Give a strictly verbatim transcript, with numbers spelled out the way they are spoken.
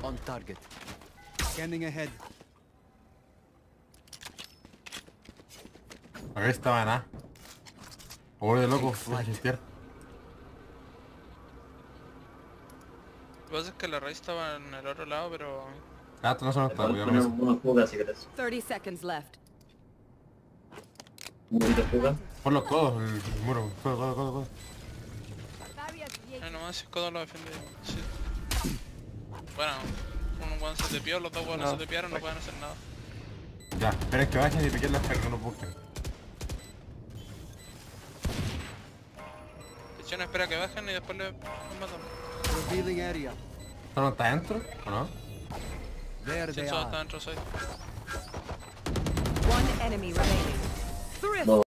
On target. Scanning ahead. Acá estaba nada. Pobre de loco, Flight. existir. Lo que pasa es que la raíz estaba en el otro lado, pero... Ah, esto no se nos está, Podemos cuidado poner con eso. una fuga si querés. thirty seconds left. Un poquito de fuga. Por los codos, el, el muro. Codo, codo, codo, codo. Ay, nomás si Codo lo defiende. Sí. Bueno, un one se te pió, los dos buenos No. se te piaron, no pueden hacer nada. Ya, esperen que bajen y piquen las para que no nos busquen. Pichón espera que bajen y después le los matan. Revealing area. ¿Esto no está adentro o no? There Si they eso are. está dentro, soy. One enemy remaining. Thrift. No.